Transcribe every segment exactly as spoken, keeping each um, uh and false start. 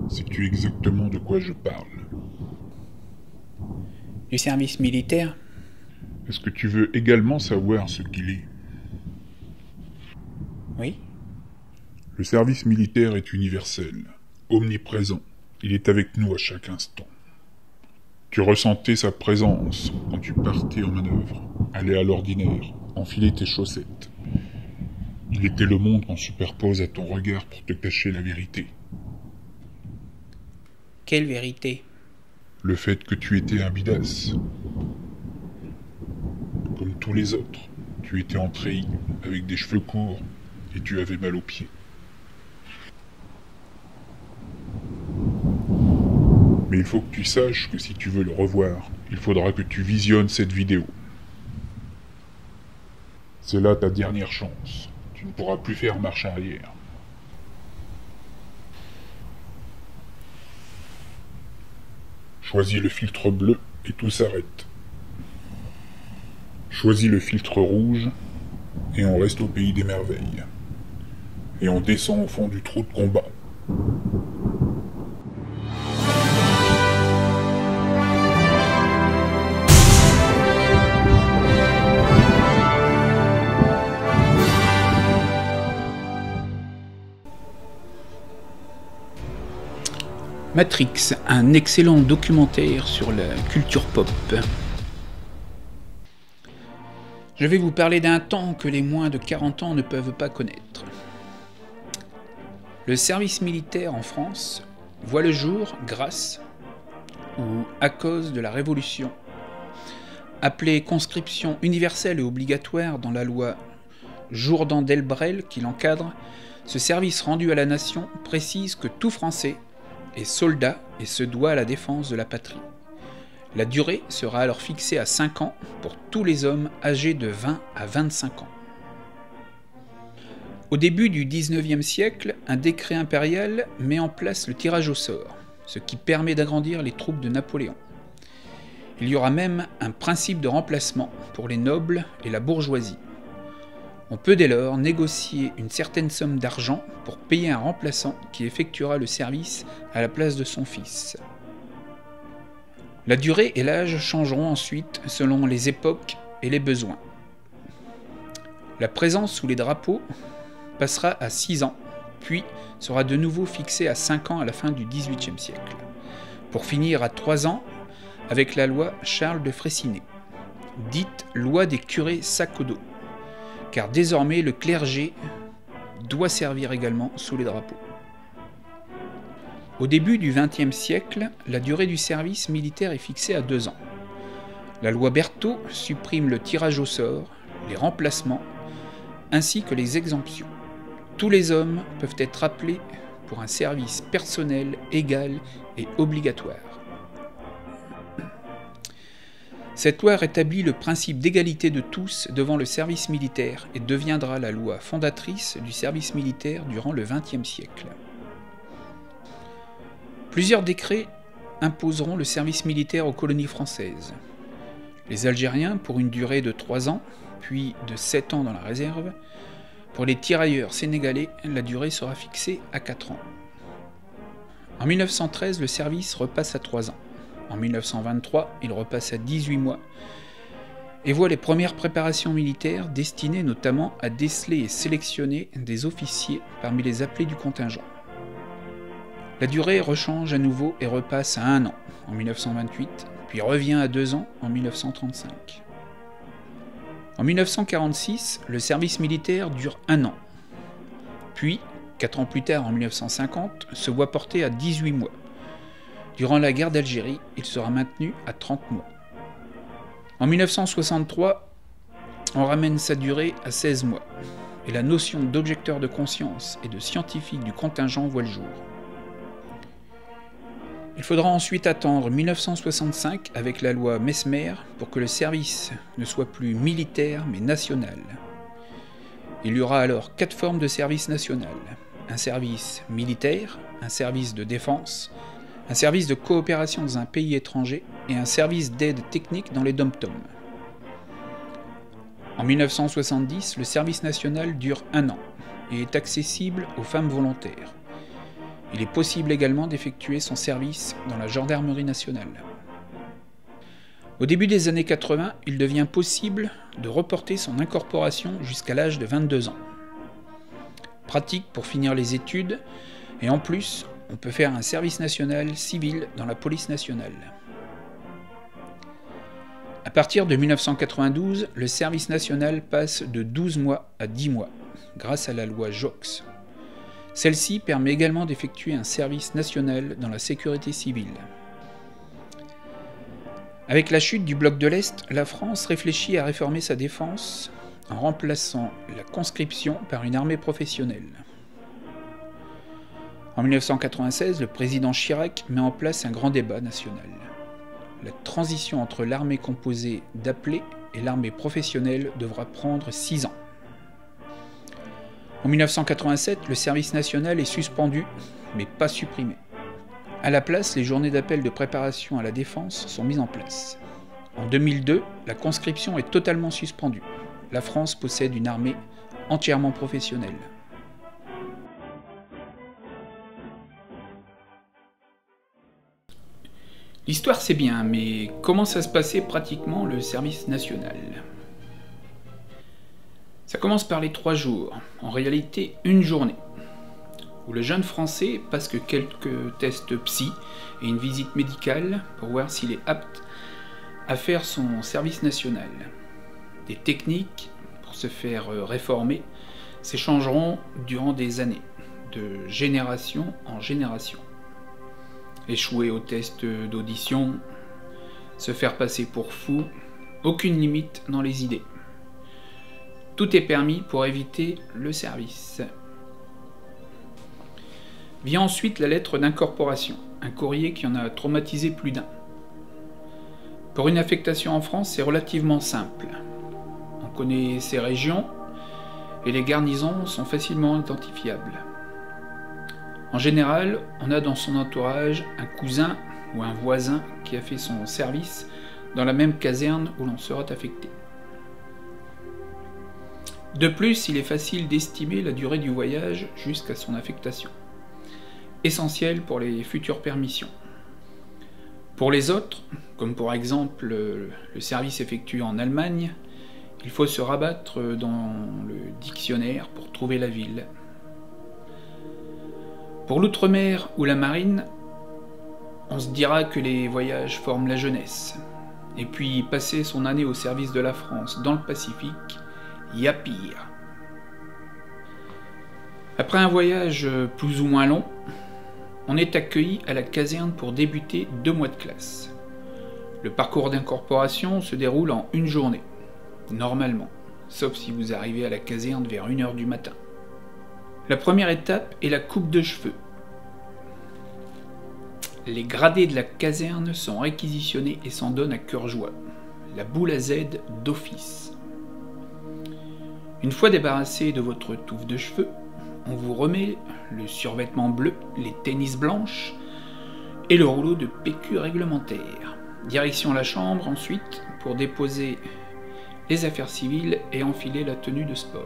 Sais-tu exactement de quoi je parle? Du service militaire? Est-ce que tu veux également savoir ce qu'il est? Oui. Le service militaire est universel, omniprésent. Il est avec nous à chaque instant. Tu ressentais sa présence quand tu partais en manœuvre, allais à l'ordinaire, enfilais tes chaussettes. Il était le monde qu'on superpose à ton regard pour te cacher la vérité. Quelle vérité? Le fait que tu étais un bidasse. Comme tous les autres, tu étais en treillis, avec des cheveux courts, et tu avais mal aux pieds. Mais il faut que tu saches que si tu veux le revoir, il faudra que tu visionnes cette vidéo. C'est là ta dernière chance. Tu ne pourras plus faire marche arrière. Choisis le filtre bleu et tout s'arrête. Choisis le filtre rouge et on reste au pays des merveilles. Et on descend au fond du trou de combat. Matrix, un excellent documentaire sur la culture pop. Je vais vous parler d'un temps que les moins de quarante ans ne peuvent pas connaître. Le service militaire en France voit le jour grâce ou à cause de la Révolution. Appelée conscription universelle et obligatoire dans la loi Jourdan-Delbrel qui l'encadre, ce service rendu à la nation précise que tout Français est soldat et se doit à la défense de la patrie. La durée sera alors fixée à cinq ans pour tous les hommes âgés de vingt à vingt-cinq ans. Au début du dix-neuvième siècle, un décret impérial met en place le tirage au sort, ce qui permet d'agrandir les troupes de Napoléon. Il y aura même un principe de remplacement pour les nobles et la bourgeoisie. On peut dès lors négocier une certaine somme d'argent pour payer un remplaçant qui effectuera le service à la place de son fils. La durée et l'âge changeront ensuite selon les époques et les besoins. La présence sous les drapeaux passera à six ans, puis sera de nouveau fixée à cinq ans à la fin du dix-huitième siècle, pour finir à trois ans avec la loi Charles de Freycinet, dite loi des curés sac au dos, car désormais le clergé doit servir également sous les drapeaux. Au début du vingtième siècle, la durée du service militaire est fixée à deux ans. La loi Berthaud supprime le tirage au sort, les remplacements, ainsi que les exemptions. Tous les hommes peuvent être appelés pour un service personnel égal et obligatoire. Cette loi rétablit le principe d'égalité de tous devant le service militaire et deviendra la loi fondatrice du service militaire durant le vingtième siècle. Plusieurs décrets imposeront le service militaire aux colonies françaises. Les Algériens pour une durée de trois ans, puis de sept ans dans la réserve. Pour les tirailleurs sénégalais, la durée sera fixée à quatre ans. En mille neuf cent treize, le service repasse à trois ans. En mille neuf cent vingt-trois, il repasse à dix-huit mois et voit les premières préparations militaires destinées notamment à déceler et sélectionner des officiers parmi les appelés du contingent. La durée rechange à nouveau et repasse à un an en mille neuf cent vingt-huit, puis revient à deux ans en mille neuf cent trente-cinq. En mille neuf cent quarante-six, le service militaire dure un an, puis, quatre ans plus tard en mille neuf cent cinquante, se voit porter à dix-huit mois. Durant la guerre d'Algérie, il sera maintenu à trente mois. En mille neuf cent soixante-trois, on ramène sa durée à seize mois, et la notion d'objecteur de conscience et de scientifique du contingent voit le jour. Il faudra ensuite attendre mille neuf cent soixante-cinq avec la loi Messmer pour que le service ne soit plus militaire mais national. Il y aura alors quatre formes de service national. Un service militaire, un service de défense, un service de coopération dans un pays étranger et un service d'aide technique dans les dom-toms. En mille neuf cent soixante-dix, le service national dure un an et est accessible aux femmes volontaires. Il est possible également d'effectuer son service dans la gendarmerie nationale. Au début des années quatre-vingts, il devient possible de reporter son incorporation jusqu'à l'âge de vingt-deux ans. Pratique pour finir les études, et en plus, on peut faire un service national civil dans la police nationale. À partir de mille neuf cent quatre-vingt-douze, le service national passe de douze mois à dix mois, grâce à la loi Joxe. Celle-ci permet également d'effectuer un service national dans la sécurité civile. Avec la chute du bloc de l'Est, la France réfléchit à réformer sa défense en remplaçant la conscription par une armée professionnelle. En mille neuf cent quatre-vingt-seize, le président Chirac met en place un grand débat national. La transition entre l'armée composée d'appelés et l'armée professionnelle devra prendre six ans. En mille neuf cent quatre-vingt-sept, le service national est suspendu, mais pas supprimé. À la place, les journées d'appel de préparation à la défense sont mises en place. En deux mille deux, la conscription est totalement suspendue. La France possède une armée entièrement professionnelle. L'histoire c'est bien, mais comment ça se passait pratiquement le service national? Ça commence par les trois jours, en réalité une journée, où le jeune Français passe que quelques tests psy et une visite médicale pour voir s'il est apte à faire son service national. Des techniques pour se faire réformer s'échangeront durant des années, de génération en génération. Échouer au test d'audition, se faire passer pour fou, aucune limite dans les idées. Tout est permis pour éviter le service. Vient ensuite la lettre d'incorporation, un courrier qui en a traumatisé plus d'un. Pour une affectation en France, c'est relativement simple. On connaît ces régions et les garnisons sont facilement identifiables. En général, on a dans son entourage un cousin ou un voisin qui a fait son service dans la même caserne où l'on sera affecté. De plus, il est facile d'estimer la durée du voyage jusqu'à son affectation, essentiel pour les futures permissions. Pour les autres, comme par exemple le service effectué en Allemagne, il faut se rabattre dans le dictionnaire pour trouver la ville. Pour l'outre-mer ou la marine, on se dira que les voyages forment la jeunesse. Et puis passer son année au service de la France dans le Pacifique, y a pire. Après un voyage plus ou moins long, on est accueilli à la caserne pour débuter deux mois de classe. Le parcours d'incorporation se déroule en une journée, normalement, sauf si vous arrivez à la caserne vers une heure du matin. La première étape est la coupe de cheveux. Les gradés de la caserne sont réquisitionnés et s'en donnent à cœur joie. La boule à Z d'office. Une fois débarrassé de votre touffe de cheveux, on vous remet le survêtement bleu, les tennis blanches et le rouleau de P Q réglementaire. Direction la chambre ensuite pour déposer les affaires civiles et enfiler la tenue de sport.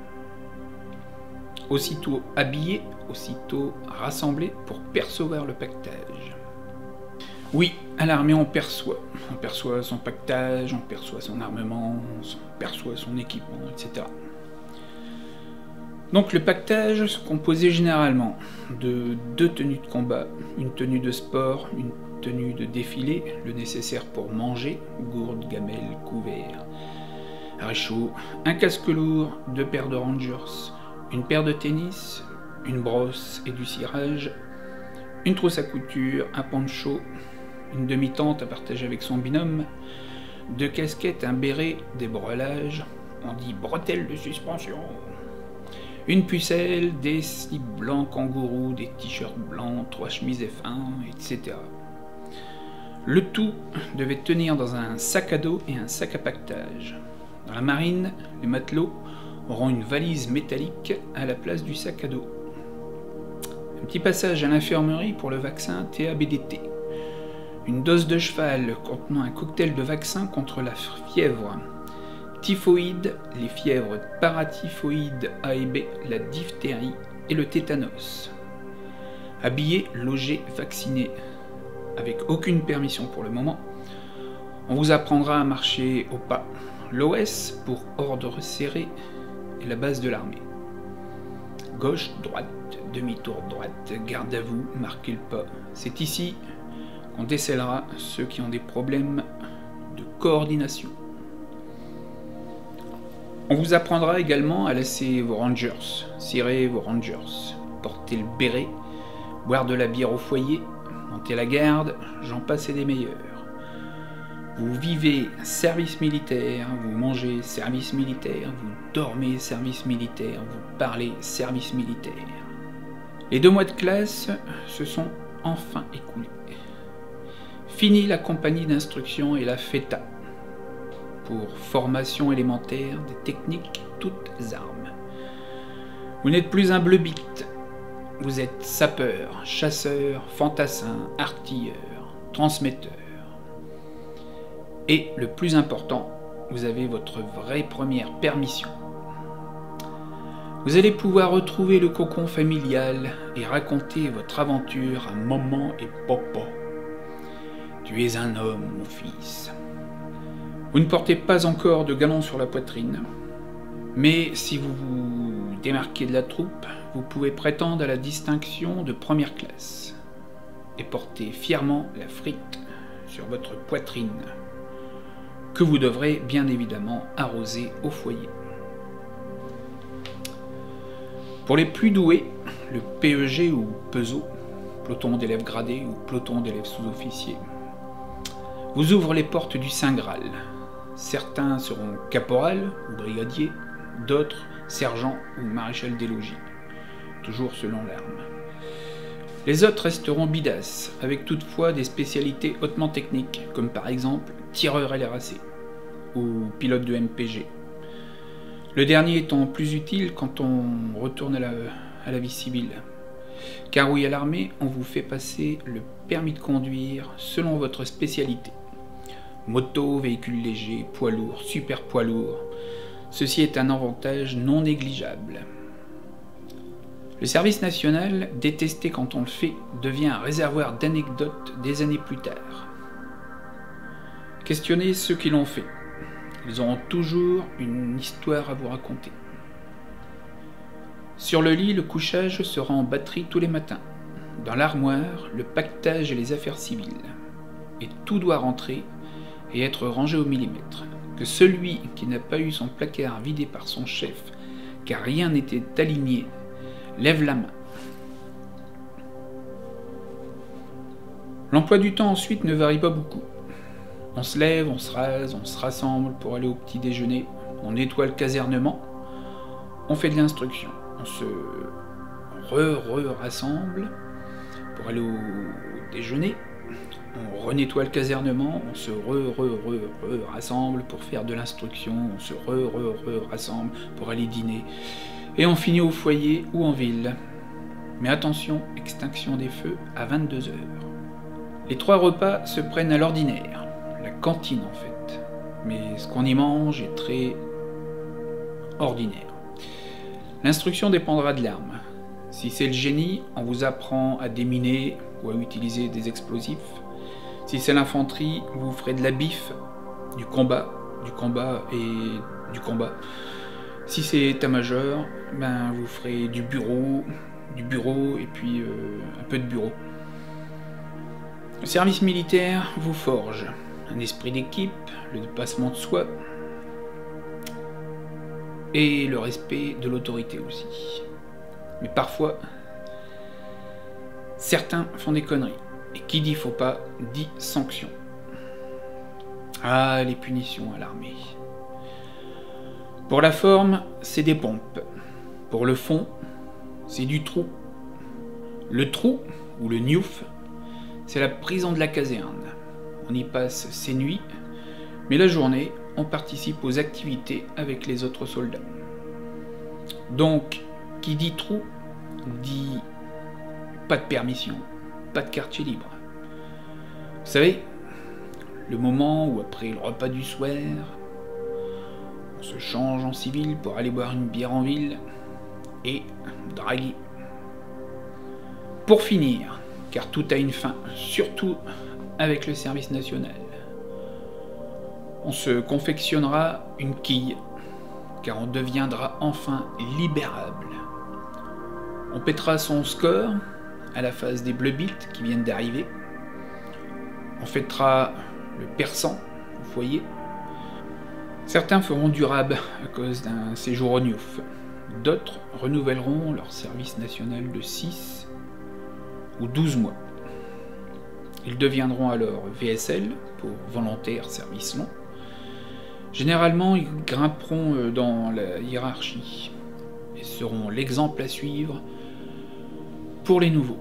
Aussitôt habillé, aussitôt rassemblé pour percevoir le pactage. Oui, à l'armée on perçoit. On perçoit son pactage, on perçoit son armement, on perçoit son équipement, et cetera. Donc le pactage se composait généralement de deux tenues de combat, une tenue de sport, une tenue de défilé, le nécessaire pour manger, gourde, gamelle, couvert, réchaud, un casque lourd, deux paires de rangers, une paire de tennis, une brosse et du cirage, une trousse à couture, un poncho, une demi-tente à partager avec son binôme, deux casquettes, un béret, des brelages, on dit bretelles de suspension, une pucelle, des slips blancs kangourous, des t-shirts blancs, trois chemises F un, et cetera. Le tout devait tenir dans un sac à dos et un sac à pactage. Dans la marine, les matelots auront une valise métallique à la place du sac à dos. Un petit passage à l'infirmerie pour le vaccin T A B D T. Une dose de cheval contenant un cocktail de vaccin contre la fièvre typhoïde, les fièvres paratyphoïdes A et B, la diphtérie et le tétanos. Habillé, logé, vacciné, avec aucune permission pour le moment. On vous apprendra à marcher au pas. L'O S pour ordre serré est la base de l'armée. Gauche, droite, demi-tour droite, garde à vous, marquez le pas. C'est ici qu'on décèlera ceux qui ont des problèmes de coordination. On vous apprendra également à laisser vos rangers, cirer vos rangers, porter le béret, boire de la bière au foyer, monter la garde, j'en passe et des meilleurs. Vous vivez service militaire, vous mangez service militaire, vous dormez service militaire, vous parlez service militaire. Les deux mois de classe se sont enfin écoulés. Fini la compagnie d'instruction et la F E T A pour formation élémentaire des techniques toutes armes. Vous n'êtes plus un bleubit, vous êtes sapeur, chasseur, fantassin, artilleur, transmetteur. Et le plus important, vous avez votre vraie première permission. Vous allez pouvoir retrouver le cocon familial et raconter votre aventure à maman et papa. Tu es un homme, mon fils. Vous ne portez pas encore de galon sur la poitrine, mais si vous vous démarquez de la troupe, vous pouvez prétendre à la distinction de première classe et porter fièrement la frite sur votre poitrine, que vous devrez bien évidemment arroser au foyer. Pour les plus doués, le P E G ou P E S O, peloton d'élèves gradés ou peloton d'élèves sous-officiers, vous ouvre les portes du Saint Graal. Certains seront caporal ou brigadier, d'autres sergent ou maréchal des logis, toujours selon l'arme. Les autres resteront bidasses, avec toutefois des spécialités hautement techniques, comme par exemple tireur L R A C ou pilote de M P G. Le dernier étant plus utile quand on retourne à la, à la vie civile. Car oui, à l'armée, on vous fait passer le permis de conduire selon votre spécialité. Moto, véhicule léger, poids lourd, super poids lourd. Ceci est un avantage non négligeable. Le service national, détesté quand on le fait, devient un réservoir d'anecdotes des années plus tard. Questionnez ceux qui l'ont fait. Ils auront toujours une histoire à vous raconter. Sur le lit, le couchage sera en batterie tous les matins. Dans l'armoire, le pactage et les affaires civiles. Et tout doit rentrer et être rangé au millimètre. Que celui qui n'a pas eu son placard vidé par son chef, car rien n'était aligné, lève la main. L'emploi du temps ensuite ne varie pas beaucoup. On se lève, on se rase, on se rassemble pour aller au petit déjeuner, on nettoie le casernement, on fait de l'instruction, on se re-re-rassemble pour aller au déjeuner, on renettoie le casernement, on se re-re-re-re-rassemble pour faire de l'instruction, on se re-re-re-rassemble pour aller dîner, et on finit au foyer ou en ville. Mais attention, extinction des feux à vingt-deux heures. Les trois repas se prennent à l'ordinaire. La cantine en fait, mais ce qu'on y mange est très ordinaire. L'instruction dépendra de l'arme. Si c'est le génie, on vous apprend à déminer ou à utiliser des explosifs. Si c'est l'infanterie, vous ferez de la bif, du combat, du combat et du combat. Si c'est état-major, ben vous ferez du bureau, du bureau et puis euh, un peu de bureau. Le service militaire vous forge un esprit d'équipe, le dépassement de soi et le respect de l'autorité aussi. Mais parfois, certains font des conneries. Et qui dit faut pas, dit sanction. Ah, les punitions à l'armée. Pour la forme, c'est des pompes. Pour le fond, c'est du trou. Le trou, ou le niouf, c'est la prison de la caserne. On y passe ses nuits, mais la journée, on participe aux activités avec les autres soldats. Donc, qui dit trou, dit pas de permission, pas de quartier libre. Vous savez, le moment où après le repas du soir, on se change en civil pour aller boire une bière en ville et draguer. Pour finir, car tout a une fin, surtout avec le service national, on se confectionnera une quille, car on deviendra enfin libérable. On pètera son score à la phase des Bleubites qui viennent d'arriver. On fêtera le persan au foyer. Certains feront du rab à cause d'un séjour au Niouf. D'autres renouvelleront leur service national de six ou douze mois. Ils deviendront alors V S L, pour volontaire service long. Généralement, ils grimperont dans la hiérarchie et seront l'exemple à suivre pour les nouveaux.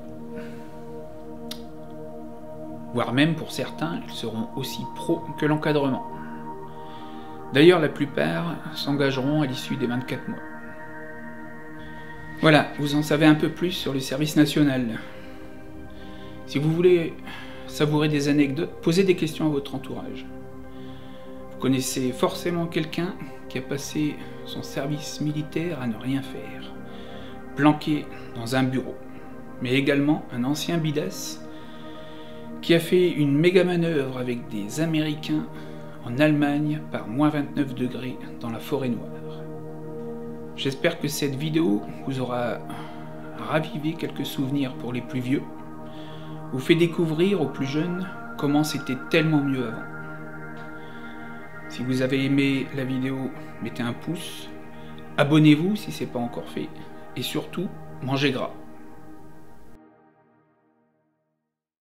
Voire même pour certains, ils seront aussi pros que l'encadrement. D'ailleurs, la plupart s'engageront à l'issue des vingt-quatre mois. Voilà, vous en savez un peu plus sur le service national. Si vous voulez savourer des anecdotes, posez des questions à votre entourage. Vous connaissez forcément quelqu'un qui a passé son service militaire à ne rien faire, planqué dans un bureau, mais également un ancien bidasse qui a fait une méga manœuvre avec des Américains en Allemagne par moins vingt-neuf degrés dans la forêt noire. J'espère que cette vidéo vous aura ravivé quelques souvenirs pour les plus vieux, vous fait découvrir aux plus jeunes comment c'était tellement mieux avant. Si vous avez aimé la vidéo, mettez un pouce, abonnez-vous si ce n'est pas encore fait, et surtout, mangez gras.